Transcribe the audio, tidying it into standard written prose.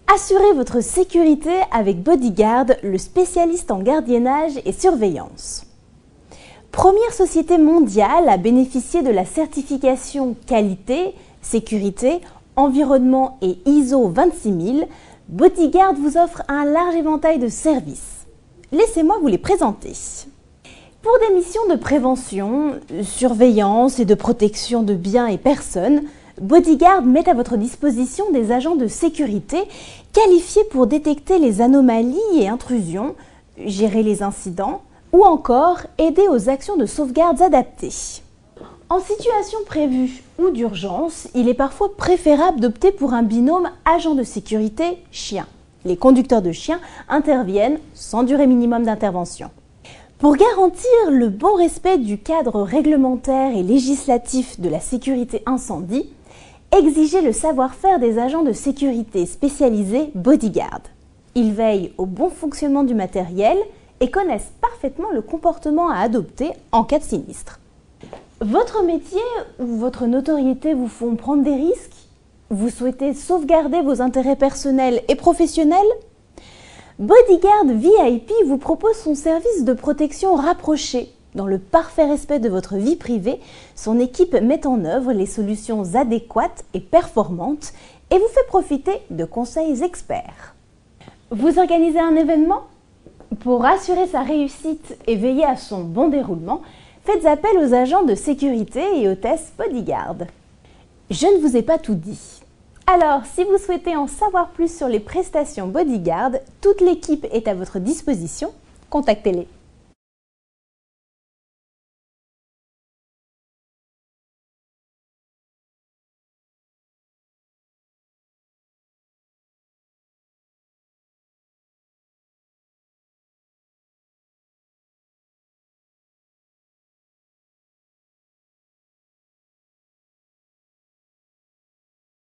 Assurez votre sécurité avec Bodyguard, le spécialiste en gardiennage et surveillance. Première société mondiale à bénéficier de la certification qualité, sécurité, environnement et ISO 26000, Bodyguard vous offre un large éventail de services. Laissez-moi vous les présenter. Pour des missions de prévention, surveillance et de protection de biens et personnes, Bodyguard met à votre disposition des agents de sécurité qualifiés pour détecter les anomalies et intrusions, gérer les incidents ou encore aider aux actions de sauvegarde adaptées. En situation prévue ou d'urgence, il est parfois préférable d'opter pour un binôme agent de sécurité chien. Les conducteurs de chiens interviennent sans durée minimum d'intervention. Pour garantir le bon respect du cadre réglementaire et législatif de la sécurité incendie, exigez le savoir-faire des agents de sécurité spécialisés Bodyguard. Ils veillent au bon fonctionnement du matériel et connaissent parfaitement le comportement à adopter en cas de sinistre. Votre métier ou votre notoriété vous font prendre des risques? Vous souhaitez sauvegarder vos intérêts personnels et professionnels? Bodyguard VIP vous propose son service de protection rapproché. Dans le parfait respect de votre vie privée, son équipe met en œuvre les solutions adéquates et performantes et vous fait profiter de conseils experts. Vous organisez un événement? Pour assurer sa réussite et veiller à son bon déroulement, faites appel aux agents de sécurité et hôtesses Bodyguard. Je ne vous ai pas tout dit. Alors, si vous souhaitez en savoir plus sur les prestations Bodyguard, toute l'équipe est à votre disposition. Contactez-les.